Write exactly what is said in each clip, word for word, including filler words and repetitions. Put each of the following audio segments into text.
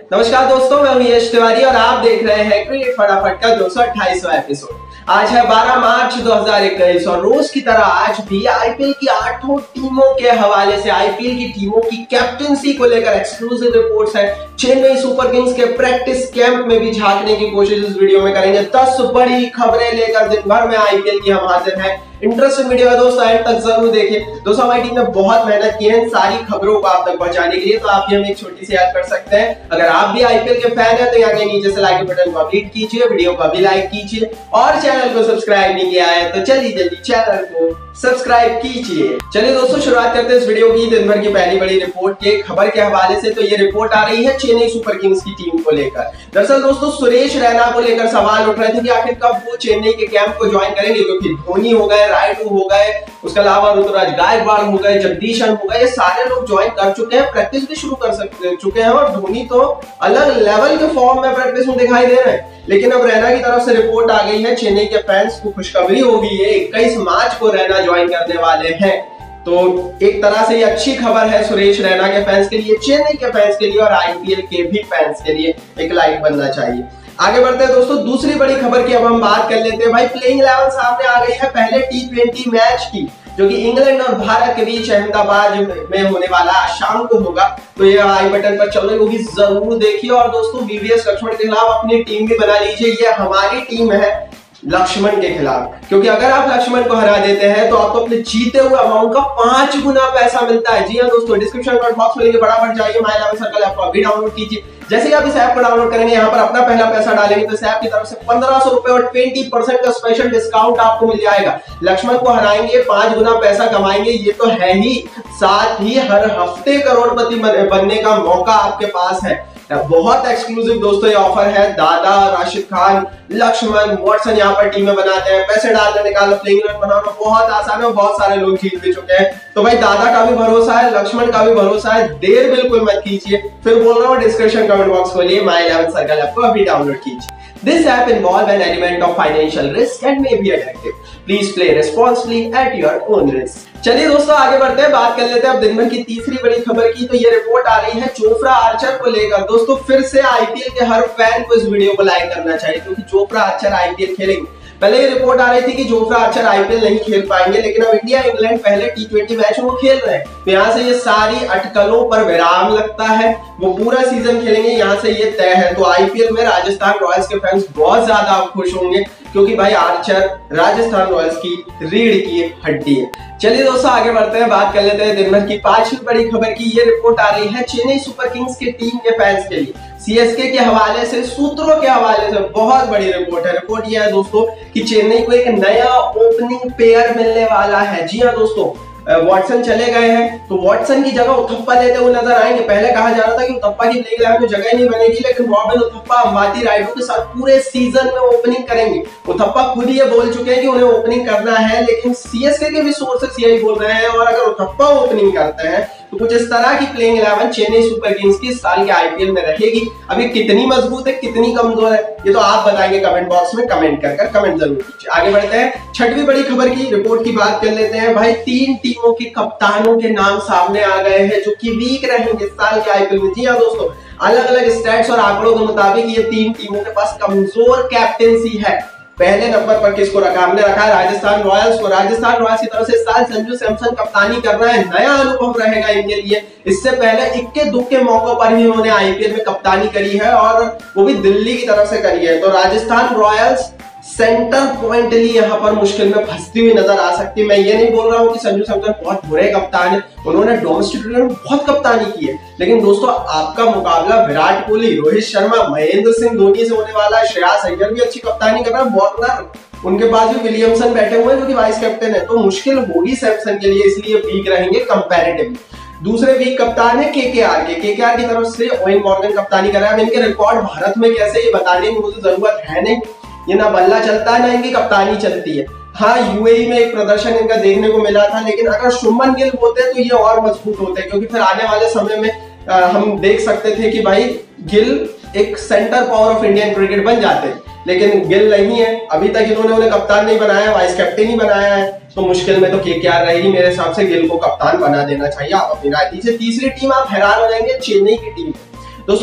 नमस्कार दोस्तों, मैं हूं यश तिवारी और आप देख रहे हैं क्रिकेट फटाफट का दो सौ अट्ठाईसवां एपिसोड। आज है बारह मार्च दो हज़ार इक्कीस और रोज की तरह आज भी आईपीएल की आठों टीमों के हवाले से आईपीएल की टीमों की कैप्टेंसी को लेकर एक्सक्लूसिव रिपोर्ट्स हैं। चेन्नई सुपर किंग्स के प्रैक्टिस कैंप में भी झांकने की कोशिश इस वीडियो में करेंगे। दस बड़ी खबरें लेकर दिन भर में आईपीएल की हम हाजिर हैं। इंटरेस्टिंग वीडियो है दोस्तों, एंड तक जरूर देखिए। दोस्तों हमारी टीम ने बहुत मेहनत की है सारी खबरों को आप तक पहुंचाने के लिए, तो आप भी हमें एक छोटी सी हेल्प कर सकते हैं। अगर आप भी आईपीएल के फैन हैं तो यहाँ के नीचे से लाइक बटन को क्लिक कीजिए, वीडियो को भी लाइक कीजिए और चैनल को सब्सक्राइब नहीं किया है तो जल्दी जल्दी चैनल को सब्सक्राइब कीजिए। चलिए दोस्तों शुरुआत करते हैं इस वीडियो की दिन भर की पहली बड़ी रिपोर्ट के खबर के हवाले से। तो ये रिपोर्ट आ रही है चेन्नई सुपर किंग्स की टीम को लेकर। दरअसल दोस्तों सुरेश रैना को लेकर सवाल उठ रहे थे कि आखिर कब वो चेन्नई के कैंप को ज्वाइन करेंगे, क्योंकि धोनी हो गए, रायडू हो गए, उसके अलावा ऋतुराज गायकवाड़ हो गए, जगदीशन हो गए, ये सारे लोग ज्वाइन कर चुके हैं, प्रैक्टिस भी शुरू कर सकते चुके हैं और धोनी तो अलग लेवल के फॉर्म में प्रैक्टिस में दिखाई दे रहे हैं। लेकिन अब रैना की तरफ से रिपोर्ट आ गई है, चेन्नई के फैंस को खुशखबरी हो गई है, इक्कीस मार्च को रैना ज्वाइन करने वाले हैं। तो एक तरह से ये अच्छी खबर है सुरेश रैना के फैंस के लिए, चेन्नई के फैंस के लिए और आईपीएल के भी फैंस के लिए एक लाइक बनना चाहिए। आगे बढ़ते हैं दोस्तों दूसरी बड़ी खबर की अब हम बात कर लेते हैं। भाई प्लेइंग इलेवन सामने आ गई है पहले टी ट्वेंटी मैच की, जो कि इंग्लैंड और भारत के बीच अहमदाबाद में होने वाला शाम को होगा। तो ये आई बटन पर चल रही होगी, जरूर देखिए। और दोस्तों वीवीएस लक्ष्मण के खिलाफ अपनी टीम भी बना लीजिए। ये हमारी टीम है लक्ष्मण के खिलाफ, क्योंकि अगर आप लक्ष्मण को हरा देते हैं तो आपको अपने जीते हुए अमाउंट का पांच गुना पैसा मिलता है। जी हाँ दोस्तों, डिस्क्रिप्शन बॉक्स में लिंक फटाफट जाइए, माय इलेवन सर्कल ऐप को अभी डाउनलोड कीजिए। जैसे ही आप इस ऐप को डाउनलोड करेंगे, यहाँ पर अपना पहला पैसा डालेंगे तो इस ऐप की तरफ से पंद्रह सौ रुपए और बीस परसेंट का स्पेशल डिस्काउंट आपको मिल जाएगा। लक्ष्मण को हराएंगे, पांच गुना पैसा कमाएंगे, ये तो है ही, साथ ही हर हफ्ते करोड़पति बनने का मौका आपके पास है। बहुत एक्सक्लूसिव दोस्तों ये ऑफर है। दादा, राशिद खान, लक्ष्मण, वॉटसन यहाँ पर टीमें बनाते हैं। पैसे डालना, निकालना, प्लेइंग इलेवन बनाना बहुत आसान है और बहुत सारे लोग जीत भी चुके हैं। तो भाई दादा का भी भरोसा है, लक्ष्मण का भी भरोसा है, देर बिल्कुल मत कीजिए। फिर बोल रहा हूँ डिस्क्रिप्शन कमेंट बॉक्स खोलिए, माय इलेवन सर्कल ऐप को अभी डाउनलोड कीजिए। This app involves an element of financial risk and may be addictive. Please play responsibly at your own risk. चलिए दोस्तों आगे बढ़ते हैं, बात कर लेते हैं अब दिन भर की तीसरी बड़ी खबर की। तो ये रिपोर्ट आ रही है चोपड़ा आर्चर को लेकर। दोस्तों फिर से आईपीएल के हर फैन को इस वीडियो को लाइक करना चाहिए, क्योंकि चोपड़ा आर्चर आईपीएल खेलेंगे। पहले ये रिपोर्ट आ रही थी कि जोफ्रा आर्चर आईपीएल नहीं खेल पाएंगे, लेकिन अब इंडिया इंग्लैंड पहले टी ट्वेंटी मैच वो खेल रहे हैं, तो यहाँ से ये सारी अटकलों पर विराम लगता है। वो पूरा सीजन खेलेंगे, यहाँ से ये तय है। तो आईपीएल में राजस्थान रॉयल्स के फैंस बहुत ज्यादा खुश होंगे, क्योंकि भाई आर्चर राजस्थान रॉयल्स की रीढ़ की हड्डी है। चलिए दोस्तों आगे बढ़ते हैं, बात कर लेते हैं दिन भर की पांचवी बड़ी खबर की। ये रिपोर्ट आ रही है चेन्नई सुपर किंग्स के टीम के फैंस के लिए, सीएसके के हवाले से, सूत्रों के हवाले से बहुत बड़ी रिपोर्ट है। रिपोर्ट यह है दोस्तों कि चेन्नई को एक नया ओपनिंग पेयर मिलने वाला है। जी हाँ दोस्तों, वॉटसन चले गए हैं तो वॉटसन की जगह उथप्पा लेते हुए नजर आएंगे। पहले कहा जा रहा था कि उथप्पा की प्लेइंग इलेवन में जगह नहीं बनेगी, लेकिन रॉबिन उथप्पा अंबाती रायडू के साथ पूरे सीजन में ओपनिंग करेंगे। उथप्पा खुद ये बोल चुके हैं कि उन्हें ओपनिंग करना है, लेकिन सीएसके के भी सोर्सेस यही बोल रहे हैं। और अगर उथप्पा ओपनिंग करते हैं तो कुछ इस तरह की playing eleven Chennai Super Kings की इस साल के आईपीएल में रहेगी। अभी कितनी मजबूत है, कितनी कमजोर है, ये तो आप बताएंगे कमेंट बॉक्स में, कमेंट कर कर कमेंट जरूर कीजिए। आगे बढ़ते हैं, छठवीं बड़ी खबर की रिपोर्ट की बात कर लेते हैं। भाई तीन टीमों के कप्तानों के नाम सामने आ गए हैं जो कि वीक रहेंगे इस साल के आईपीएल में। जी हाँ दोस्तों, अलग अलग स्टैट्स और आंकड़ों के मुताबिक ये तीन टीमों के पास कमजोर कैप्टेंसी है। पहले नंबर पर किसको रखा? हमने रखा है राजस्थान रॉयल्स को। राजस्थान रॉयल्स की तरफ से इस साल संजू सैमसन कप्तानी कर रहे हैं, नया अनुभव रहेगा इनके लिए। इससे पहले इक्के दुक्के मौकों पर ही उन्होंने आईपीएल में कप्तानी करी है, और वो भी दिल्ली की तरफ से करी है। तो राजस्थान रॉयल्स सेंटर पॉइंटली यहाँ पर मुश्किल में फंसती हुई नजर आ सकती है। मैं ये नहीं बोल रहा हूँ कि संजू सैमसन बहुत बुरे कप्तान है, उन्होंने डोमेस्टिक क्रिकेट में बहुत कप्तानी की है, लेकिन दोस्तों आपका मुकाबला विराट कोहली, रोहित शर्मा, महेंद्र सिंह धोनी से होने वाला है। श्रेयस अय्यर भी अच्छी कप्तानी कर रहा है, वार्नर, उनके पास भी विलियमसन बैठे हुए हैं जो कि वाइस कैप्टन है। तो मुश्किल होगी सैमसन के लिए, इसलिए वीक रहेंगे कंपैरेटिवली। दूसरे वीक कप्तान है केकेआर के। केकेआर की तरफ से ओवेन मॉर्गन कप्तानी कर रहा है। इनके रिकॉर्ड भारत में कैसे ये बताने की मुझे जरूरत है नहीं, ये ना बल्ला चलता है ना इनकी कप्तानी चलती है। हाँ यूएई में एक प्रदर्शन इनका देखने को मिला था, लेकिन अगर शुभमन गिल होते तो ये और मजबूत होते, क्योंकि फिर आने वाले समय में आ, हम देख सकते थे कि भाई गिल एक centre power of Indian cricket बन जाते, लेकिन गिल नहीं है। अभी तक इन्होंने उन्हें कप्तान नहीं बनाया, वाइस कैप्टन ही बनाया है, तो मुश्किल में तो केकेआर रहेगी। मेरे हिसाब से गिल को कप्तान बना देना चाहिए। आप अपनी राय दीजिए। तीसरी टीम आप हैरान हो जाएंगे, चेन्नई की टीम। दोस्तों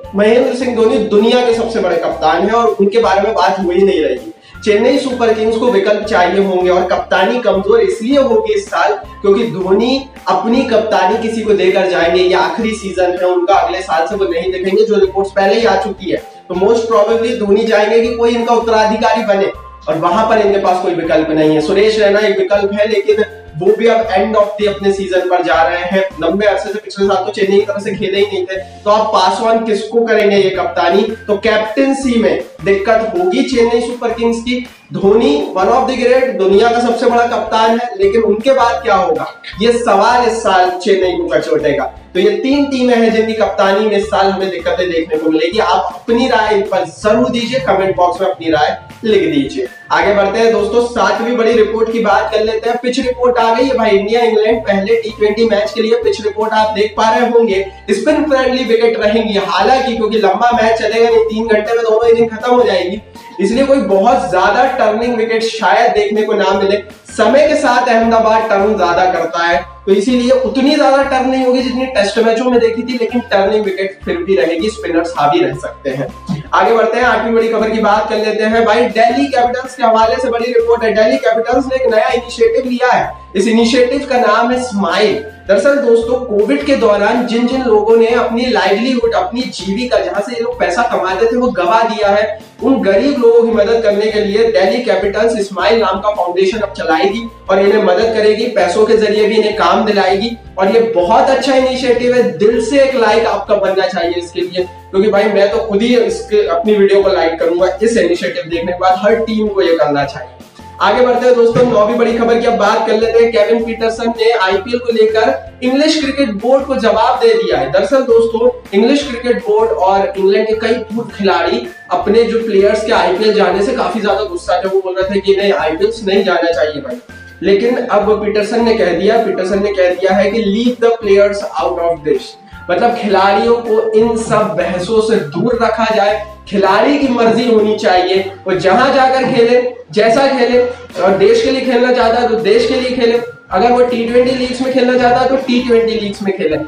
महेंद्र सिंह धोनी दुनिया के सबसे बड़े कप्तान हैं और उनके बारे में बात हो ही नहीं रही। चेन्नई सुपर किंग्स को विकल्प चाहिए होंगे और कप्तानी कमजोर इसलिए होगी इस साल क्योंकि धोनी अपनी कप्तानी किसी को देकर जाएंगे। ये आखिरी सीजन है उनका, अगले साल से वो नहीं देखेंगे, जो रिपोर्ट्स पहले ही आ चुकी है। तो मोस्ट प्रोबेबली धोनी चाहेंगे कि कोई इनका उत्तराधिकारी बने और वहां पर इनके पास कोई विकल्प नहीं है। सुरेश रैना एक विकल्प है, लेकिन वो भी अब एंड ऑफ द अपने सीजन पर जा रहे हैं। लंबे अरसे से पिछले साल तो चेन्नई की तरफ से खेले ही नहीं थे, तो आप पास ऑन किसको करेंगे ये कप्तानी? तो कैप्टेंसी में दिक्कत होगी चेन्नई सुपर किंग्स की। Dhoni one of the great, दुनिया का सबसे बड़ा कप्तान है, लेकिन उनके बाद क्या होगा ये सवाल इस साल चेन्नई को कचोटेगा। तो ये तीन टीमें हैं जिनकी कप्तानी में इस साल हमें दिक्कतें देखने को मिलेगी। आप अपनी राय इन पर जरूर दीजिए, कमेंट बॉक्स में अपनी राय लिख दीजिए। आगे बढ़ते हैं दोस्तों, सातवीं बड़ी रिपोर्ट की बात कर लेते हैं। पिच रिपोर्ट आ गई है भाई। इंडिया इंग्लैंड पहले टी ट्वेंटी मैच के लिए पिच रिपोर्ट आप देख पा रहे होंगे। स्पिन फ्रेंडली विकेट रहेंगी, हालांकि क्योंकि लंबा मैच चलेगा नहीं, तीन घंटे में दोनों इनिंग खत्म हो जाएगी, इसलिए कोई बहुत ज्यादा टर्निंग विकेट शायद देखने को ना मिले। समय के साथ अहमदाबाद टर्न ज्यादा करता है, तो इसीलिए उतनी ज्यादा टर्न नहीं होगी जितनी टेस्ट मैचों में देखी थी, लेकिन टर्निंग विकेट फिर भी रहेगी, स्पिनर्स हावी रह सकते हैं। आगे बढ़ते हैं, आठवीं बड़ी खबर की बात कर लेते हैं भाई। दिल्ली कैपिटल्स के हवाले से बड़ी रिपोर्ट है। दिल्ली कैपिटल्स ने एक नया इनिशिएटिव लिया है, इस इनिशिएटिव का नाम है स्माइल। दरअसल दोस्तों, कोविड के दौरान जिन जिन लोगों ने अपनी लाइवलीहुड, अपनी जीविका, जहां से ये लोग पैसा कमाते थे, वो गवा दिया है, उन गरीब लोगों की मदद करने के लिए दिल्ली कैपिटल्स स्माइल नाम का फाउंडेशन अब चलाएगी और इन्हें मदद करेगी, पैसों के जरिए भी इन्हें काम दिलाएगी। और ये बहुत अच्छा इनिशिएटिव है, दिल से एक लाइक आपका बनना चाहिए इसके लिए, क्योंकि भाई मैं तो खुद ही इसके अपनी वीडियो को लाइक करूंगा इस इनिशिएटिव देखने के बाद। हर टीम को ये करना चाहिए। आगे बढ़ते हैं दोस्तों, नौवीं बड़ी खबर की अब बात कर लेते हैं। केविन पीटरसन ने आईपीएल को लेकर इंग्लिश क्रिकेट बोर्ड को जवाब दे दिया है। दरअसल दोस्तों, इंग्लिश क्रिकेट बोर्ड और इंग्लैंड के कई पूर्व खिलाड़ी अपने जो प्लेयर्स के आईपीएल जाने से काफी ज्यादा गुस्सा थे। वो बोल रहे थे कि नहीं, आईपीएल नहीं जाना चाहिए भाई, लेकिन अब पीटरसन ने कह दिया पीटरसन ने कह दिया है कि leave the players out of this, मतलब खिलाड़ियों को इन सब बहसों से दूर रखा जाए। खिलाड़ी की मर्जी होनी चाहिए, वो जहां जाकर खेले, जैसा खेले, और देश के लिए खेलना चाहता है तो देश के लिए खेले, अगर वो टी ट्वेंटी लीग्स में खेलना चाहता है तो टी ट्वेंटी लीग्स में खेले।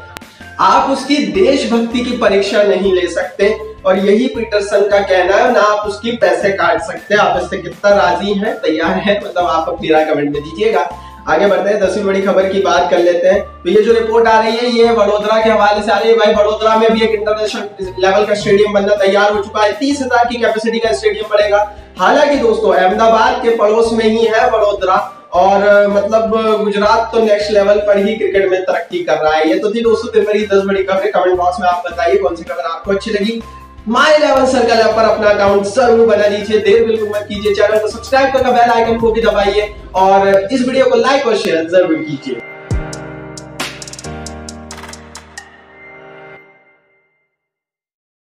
आप उसकी देशभक्ति की परीक्षा नहीं ले सकते, और यही पीटरसन का कहना है। ना आप उसकी पैसे काट सकते। आप इससे कितना राजी हैं, तैयार हैं, मतलब आप अपनी राय कमेंट में दीजिएगा। आगे बढ़ते हैं, दसवीं बड़ी खबर की बात कर लेते हैं। तो ये जो रिपोर्ट आ रही है ये वडोदरा के हवाले से आ रही है भाई। वडोदरा में भी एक इंटरनेशनल लेवल का स्टेडियम बनना तैयार हो चुका है। तीस हजार की कैपेसिटी का स्टेडियम बनेगा। हालांकि दोस्तों, अहमदाबाद के पड़ोस में ही है वडोदरा, और मतलब गुजरात तो नेक्स्ट लेवल पर ही क्रिकेट में तरक्की कर रहा है। ये तो थी दोस्तों मेरी दस बड़ी खबरें। कमेंट बॉक्स में आप बताइए कौन सी खबर आपको अच्छी लगी। माय इलेवन सर्कल ऐप पर अपना अकाउंट जरूर बना लीजिए, देर बिल्कुल मत कीजिए। चैनल को सब्सक्राइब करके बेल आइकन को भी दबाइए और इस वीडियो को लाइक और शेयर जरूर कीजिए।